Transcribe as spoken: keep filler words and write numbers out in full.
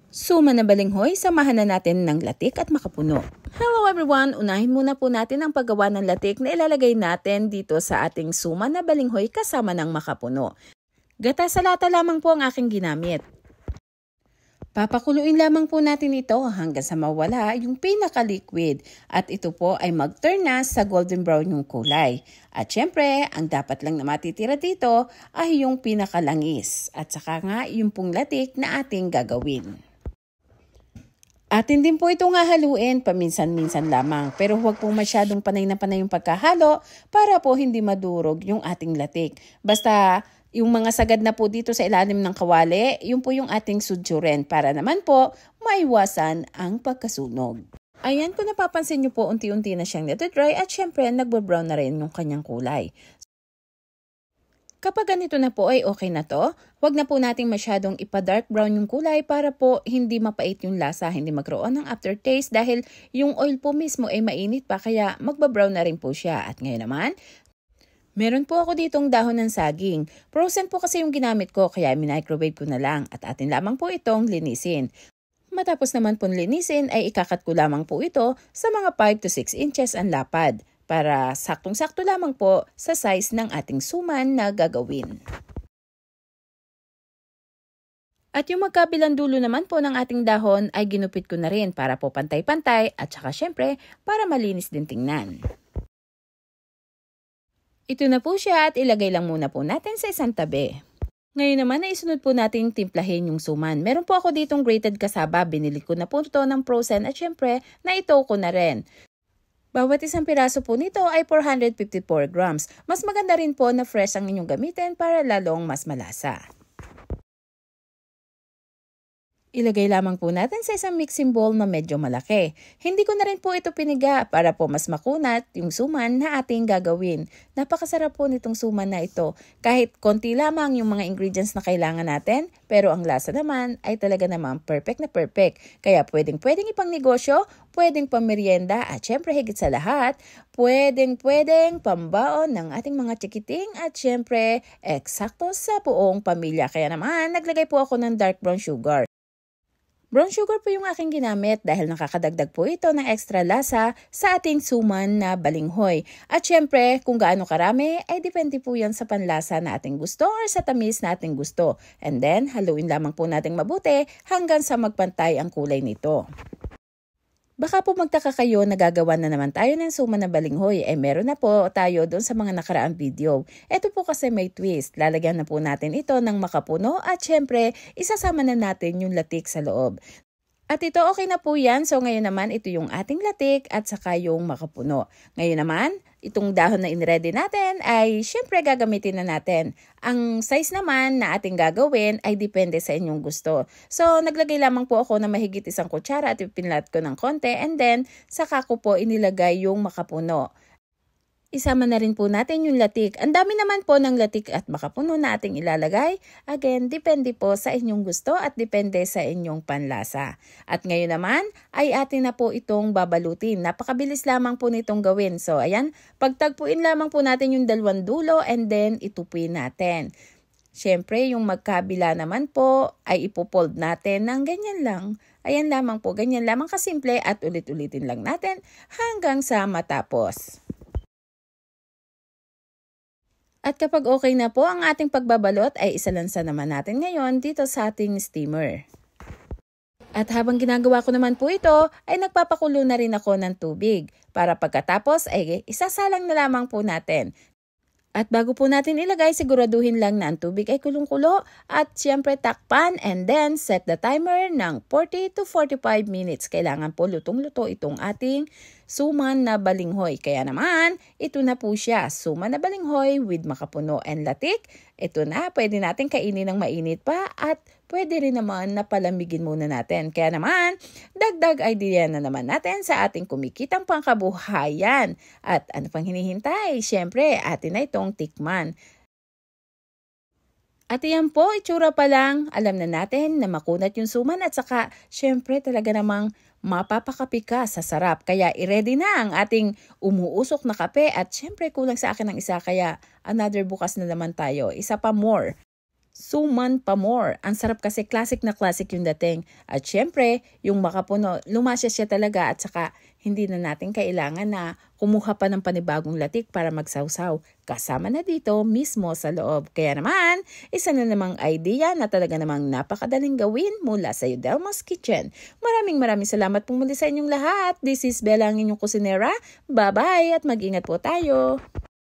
Suma na balinghoy, samahan na natin ng latik at makapuno. Hello everyone! Unahin muna po natin ang paggawa ng latik na ilalagay natin dito sa ating suma na balinghoy kasama ng makapuno. Gata sa lata lamang po ang aking ginamit. Papakuluin lamang po natin ito hanggang sa mawala yung pinaka-liquid at ito po ay mag-turn na sa golden brown yung kulay. At syempre, ang dapat lang na matitira dito ay yung pinaka-langis at saka nga yung pong latik na ating gagawin. Atin din po itong hahaluin paminsan-minsan lamang pero huwag po masyadong panay na panay yung pagkahalo para po hindi madurog yung ating latik. Basta yung mga sagad na po dito sa ilalim ng kawali, yun po yung ating sudsurin para naman po maiwasan ang pagkasunog. Ayan, kung napapansin nyo po, unti-unti na siyang nati-dry at syempre nagbo-brown na rin yung kanyang kulay. Kapag ganito na po ay okay na to, huwag na po nating masyadong ipa-dark brown yung kulay para po hindi mapait yung lasa, hindi magkaroon ng aftertaste dahil yung oil po mismo ay mainit pa kaya magba-brown na rin po siya. At ngayon naman, meron po ako ditong dahon ng saging. Frozen po kasi yung ginamit ko kaya microwave ko na lang at atin lamang po itong linisin. Matapos naman pong linisin ay ikakat ko lamang po ito sa mga five to six inches ang lapad para saktong-sakto lamang po sa size ng ating suman na gagawin. At yung magkabilang dulo naman po ng ating dahon ay ginupit ko na rin para po pantay-pantay at saka syempre para malinis din tingnan. Ito na po siya at ilagay lang muna po natin sa isang tabi. Ngayon naman ay isunod po natin timplahin yung suman. Meron po ako ditong grated cassava, binili ko na po ito ng frozen at syempre na ito ko na rin. Bawat isang piraso po nito ay four hundred fifty-four grams. Mas maganda rin po na fresh ang inyong gamitin para lalong mas malasa. Ilagay lamang po natin sa isang mixing bowl na medyo malaki. Hindi ko na rin po ito piniga para po mas makunat yung suman na ating gagawin. Napakasarap po nitong suman na ito. Kahit konti lamang yung mga ingredients na kailangan natin, pero ang lasa naman ay talaga namang perfect na perfect. Kaya pwedeng pwedeng ipang negosyo, pwedeng pamerienda at syempre higit sa lahat, pwedeng pwedeng pambaon ng ating mga chikiting at syempre eksakto sa buong pamilya. Kaya naman naglagay po ako ng dark brown sugar. Brown sugar po yung aking ginamit dahil nakakadagdag po ito ng extra lasa sa ating suman na balinghoy. At syempre, kung gaano karami, ay depende po yan sa panlasa na ating gusto or sa tamis na ating gusto. And then, haluin lamang po nating mabuti hanggang sa magpantay ang kulay nito. Baka po magtaka kayo na gagawa na naman tayo ng suma na balinghoy. Eh meron na po tayo doon sa mga nakaraang video. Ito po kasi may twist. Lalagyan na po natin ito ng makapuno at syempre isasama na natin yung latik sa loob. At ito okay na po yan. So ngayon naman ito yung ating latik at saka yung makapuno. Ngayon naman, itong dahon na inready natin ay syempre gagamitin na natin. Ang size naman na ating gagawin ay depende sa inyong gusto. So naglagay lamang po ako na mahigit isang kutsara at ipinlat ko ng konti and then saka ko po inilagay yung makapuno. Isama na rin po natin yung latik. Ang dami naman po ng latik at makapuno na ating ilalagay. Again, depende po sa inyong gusto at depende sa inyong panlasa. At ngayon naman ay atin na po itong babalutin. Napakabilis lamang po nitong gawin. So ayan, pagtagpuin lamang po natin yung dalawang dulo and then itupi natin. Siyempre, yung magkabila naman po ay ipopold natin ng ganyan lang. Ayan lamang po, ganyan lamang kasimple at ulit-ulitin lang natin hanggang sa matapos. At kapag okay na po ang ating pagbabalot ay isalansa naman natin ngayon dito sa ating steamer. At habang ginagawa ko naman po ito ay nagpapakulo na rin ako ng tubig para pagkatapos ay isasalang na lamang po natin. At bago po natin ilagay, siguraduhin lang na ang tubig ay kulong-kulo at siyempre takpan and then set the timer ng forty to forty-five minutes. Kailangan po lutong-luto itong ating suman na balinghoy. Kaya naman, ito na po siya, suman na balinghoy with makapuno and latik. Ito na, pwede natin kainin ng mainit pa at pwede rin naman na palamigin muna natin. Kaya naman, dagdag idea na naman natin sa ating kumikitang pangkabuhayan. At ano pang hinihintay? Siyempre, atin na itong tikman. At iyan po, itsura pa lang, alam na natin na makunat yung suman at saka syempre talaga namang mapapakape ka sa sarap. Kaya i-ready na ang ating umuusok na kape at syempre kulang sa akin ng isa kaya another bukas na naman tayo, isa pa more. Suman pa more. Ang sarap kasi classic na classic yung dating. At syempre, yung makapuno, lumasya siya talaga at saka hindi na natin kailangan na kumuha pa ng panibagong latik para magsawsaw. Kasama na dito mismo sa loob. Kaya naman, isa na namang idea na talaga namang napakadaling gawin mula sa Yudelma's Kitchen. Maraming maraming salamat po muli sa inyong lahat. This is Bella, ang inyong kusinera. Bye-bye at mag-ingat po tayo.